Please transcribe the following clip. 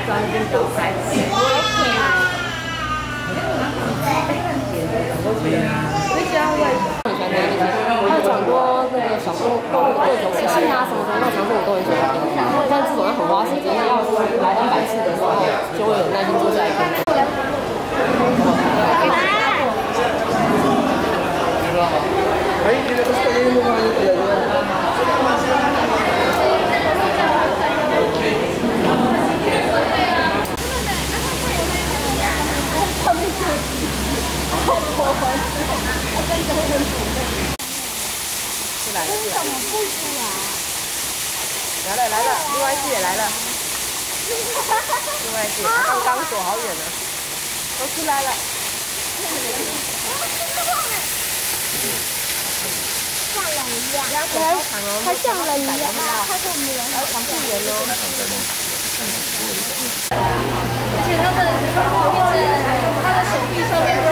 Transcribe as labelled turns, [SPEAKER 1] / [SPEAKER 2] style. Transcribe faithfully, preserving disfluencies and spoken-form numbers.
[SPEAKER 1] 专心比较开心。最喜欢我很喜欢听那些，还有很多那个小动动物各种习性啊什么什么那常识我都很喜欢听。但这种要很花时间，要来 N 百次的时候，就会有耐心坐下来听。来了，怎么不出来？来了来了，另外一只也来了。另外一只，刚刚躲好远了，都出来了。
[SPEAKER 2] 像人一样，
[SPEAKER 1] 它
[SPEAKER 2] 像人一样，它是我们人，
[SPEAKER 1] 还有防护员哦。
[SPEAKER 2] 而且它的一直，它的手臂上面。